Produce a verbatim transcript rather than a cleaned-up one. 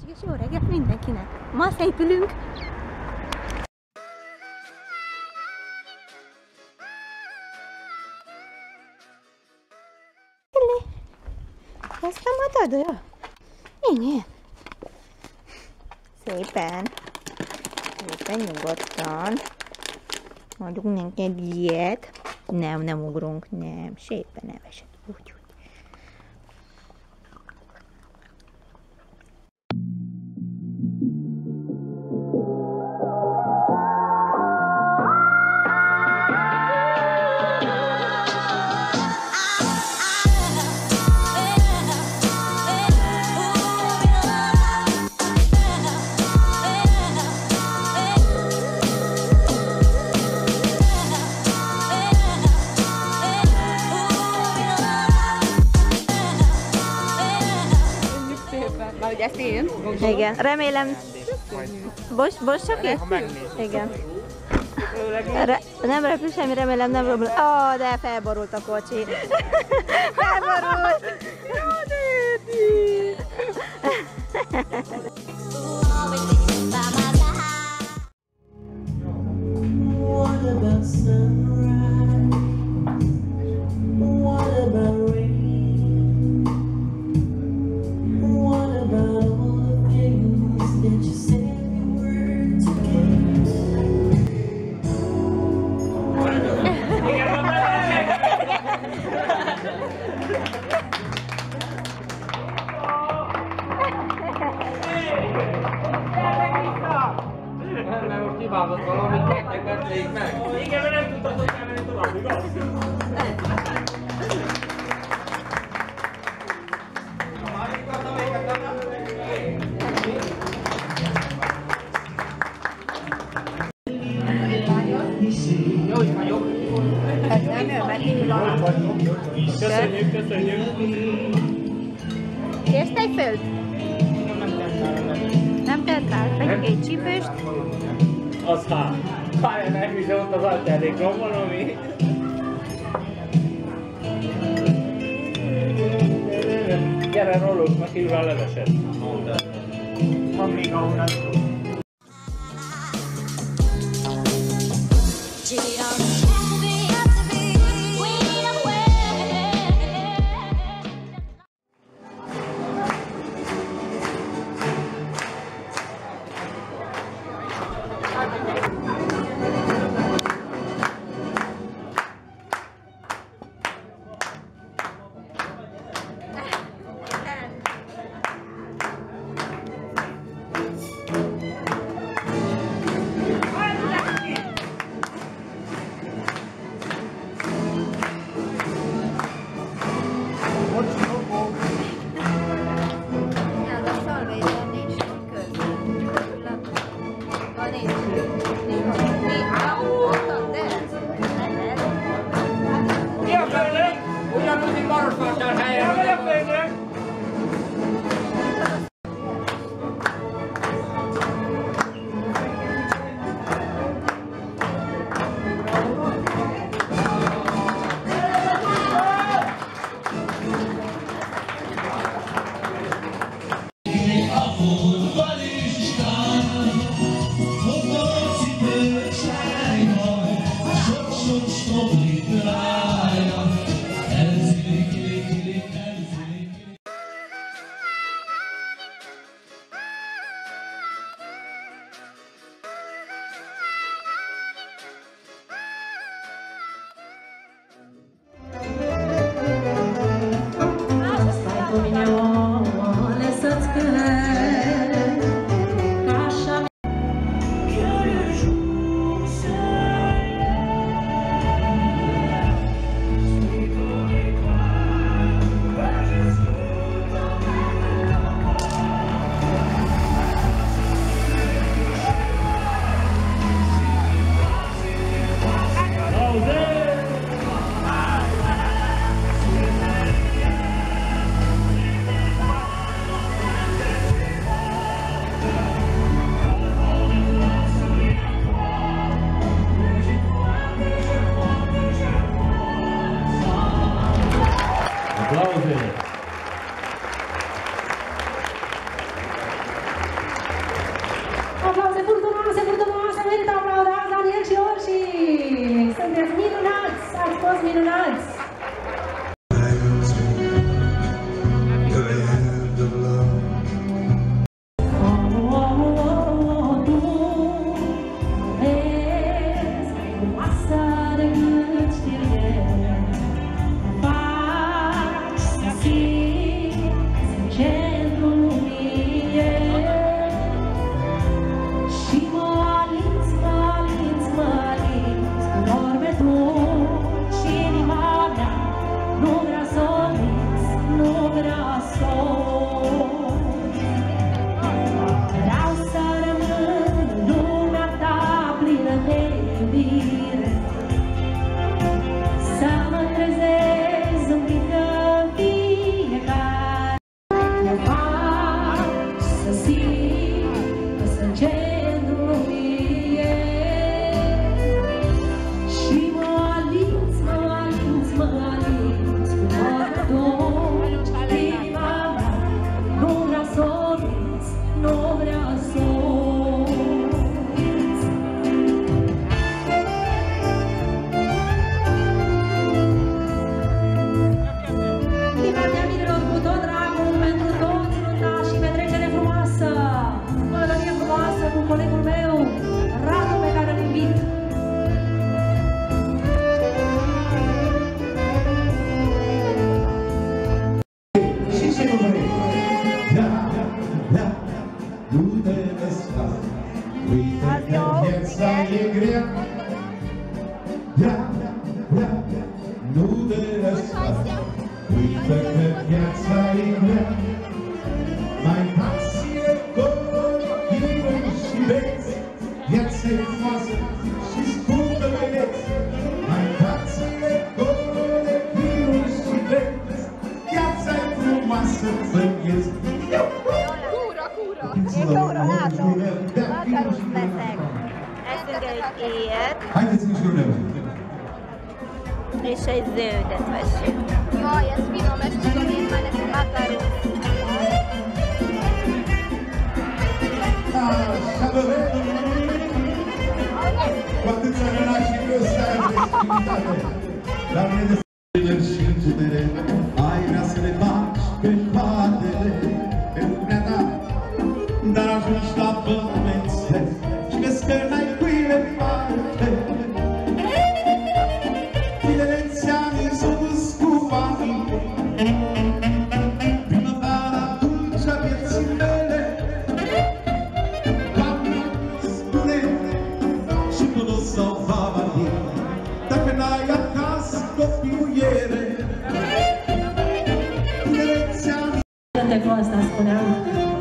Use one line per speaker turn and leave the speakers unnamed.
Egészséges jó reggelt mindenkinek! Ma szépülünk! Ezt a matadra? Igen. Szépen. Szépen nyugodtan. Adunk neked ilyet. Nem, nem ugrunk, nem. Szépen nevesed. Úgy, úgy.
Vagy ezt én?
Igen, remélem... Bos, Bossaki? Igen. Re, nem repül semmi, remélem nem robban. Ó, oh, de felborult a kocsi. Felborult. Ó, de érti.
Nem, most kívánod valamit, nektek beszéljük meg. Igen, mert nem tudtad, hogy elmenni tovább, igaz? Jó is vagyok.
Ez nem jön, mert így van.
Köszönjük, köszönjük.
Kérsz egy főt? Nem tett rá, vegyünk egy csípőst.
Az hát. Várjál, megviszi ott az alternékról, valami. Gyere, rollók, meg hívva a leveset. Van még ahol nem tudom.
și sunteți minunați, ați fost minunați!
Haideți în jurul meu!
És egy zöldet veszünk.
Jaj, ez finom, ezt tudom én már nekem.
Makaró.
Așa vă văd! Cu atâția rănași și ăsta festivitate! La mine de f***eri și în putere, ai vrea să le bagi pe coadele, pe lumea ta, dar ajungi la pământ și vezi că n-ai cuile parte. Zilele ți-ani s-au dus cu banii, primăvara atunci a vieții mele, doamna spune și nu o să-o va vali, dacă n-ai acasă copiuiere. Zilele ți-ani...
Cântecul ăsta spuneam.